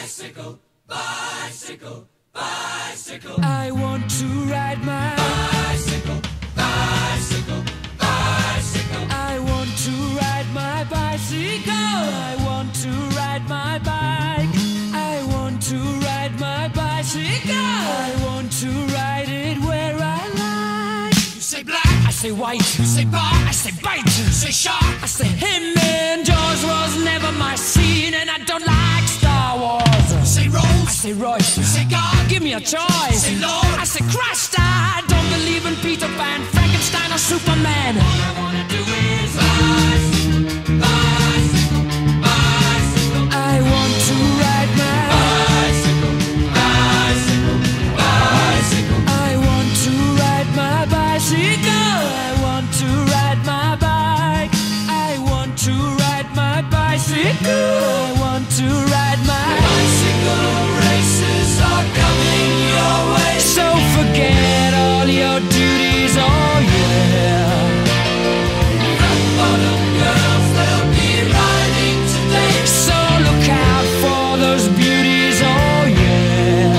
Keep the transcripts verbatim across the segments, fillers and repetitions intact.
Bicycle, bicycle, bicycle. I want to ride my bicycle, bicycle, bicycle. I want to ride my bicycle. I want to ride my bike. I want to ride my bicycle. I want to ride it where I like. You say black, I say white. you say bar, I say bite. you say shark, I say him and Jaws was never my scene, and I don't like Star Wars. you say I Rose, say Royce. you say God, Give me a choice. say Lord. I say Christ. I don't believe in Peter Pan, Frankenstein, or Superman. All I wanna do is bicycle, bicycle, bicycle. I want to ride my Bicycle, bicycle, bicycle. I want to ride my bicycle. I want to ride my bike. I want to ride my bicycle. I want to ride my Bicycle races are coming your way. So forget all your duties, oh yeah. Rock bottom girls, they'll be riding today. So look out for those beauties, oh yeah.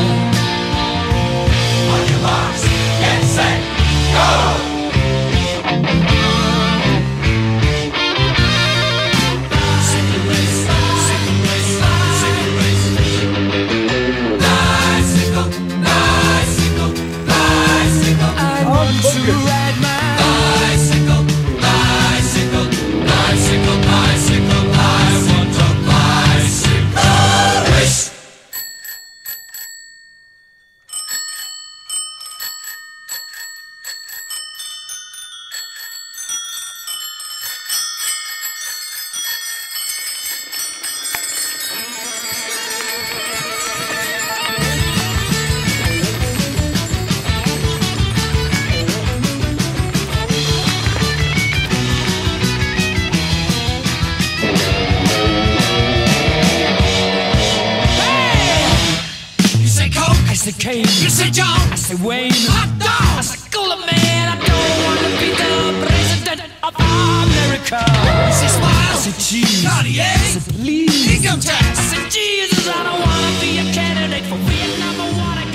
On your marks, get set, go! Bicycle race, bicycle race, bicycle race. Bicycle, bicycle, bicycle. I want to ride my Bicycle, bicycle, bicycle, bicycle. I want a bicycle race. You say Coke, I say Kane. you say John, I say Wayne. hot I dog. say cooler man. I don't want to be the president of America. You say I Smile, say cheese. Cartier, I say please. income I tax. say Jesus. I don't want to be a candidate for Vietnam. I want to